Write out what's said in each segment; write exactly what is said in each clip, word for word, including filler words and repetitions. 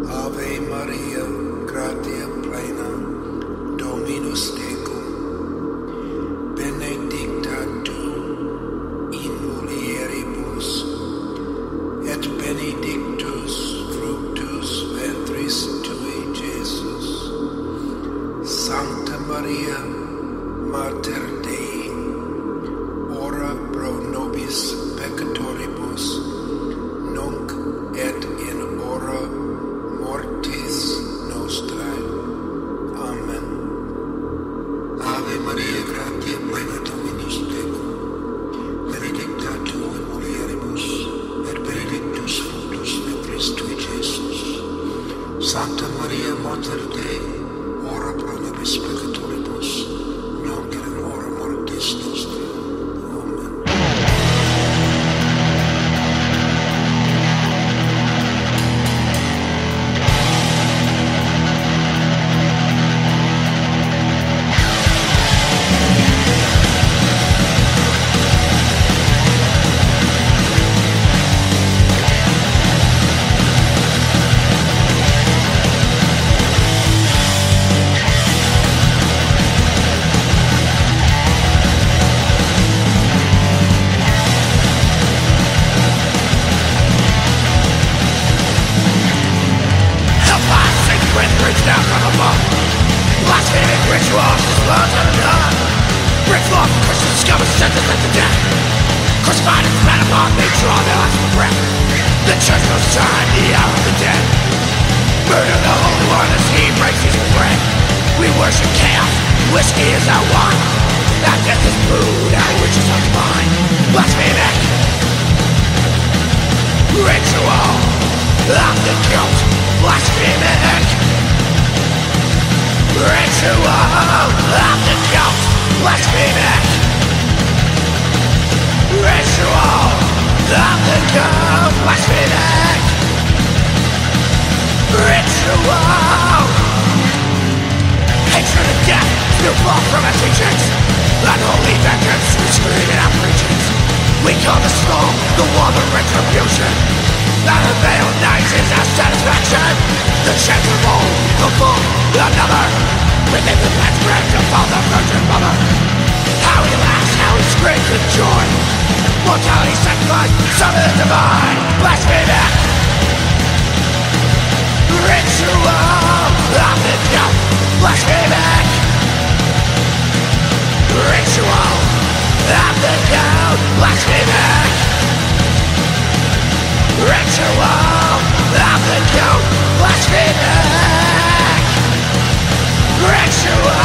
Ave Maria, gratia plena, Dominus tecum, benedicta tu in mulieribus, et benedictus fructus ventris tui, Jesus. Sancta Maria, Mater Dei, ora pro nobis peccatoribus, nunc et in hora mortis nostrae. Amen. Ave Maria, gratia plena, Dominus tecum, benedicta tu in mulieribus, et benedictus fructus ventris tui, Jesus. Sancta Maria, Mater Dei, ora pro nobis peccatoribus, nunc et in hora mortis nostrae. Amen. Blasphemic rituals is blood and blood. Brick law for Christian scum is sentenced to death. Crucified and spat upon, they draw their last breath. The church knows time, the hour of the dead. Murder the Holy One as he breaks his bread. We worship chaos, whiskey is our wine. Our death is brewed, our witches are divine. Blasphemic ritual of the guilt. Blasphemic ritual of the guilt. Blasphemic ritual of the guilt. Blasphemic ritual. Hatred and death still fall from our teachings. Unholy vengeance, we scream in our preachings. We call the storm the war of retribution. That unveiled night is our satisfaction. The chants of old, the full, another. Within the pentagram to fall the Virgin Mother. How he laughs, how he screams with joy. Mortality sacrifice, son of the divine. Blasphemic ritual of the guilt. Blasphemic ritual of the guilt. Blasphemic ritual of the guilt. Blasphemic ritual.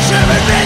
shivering me.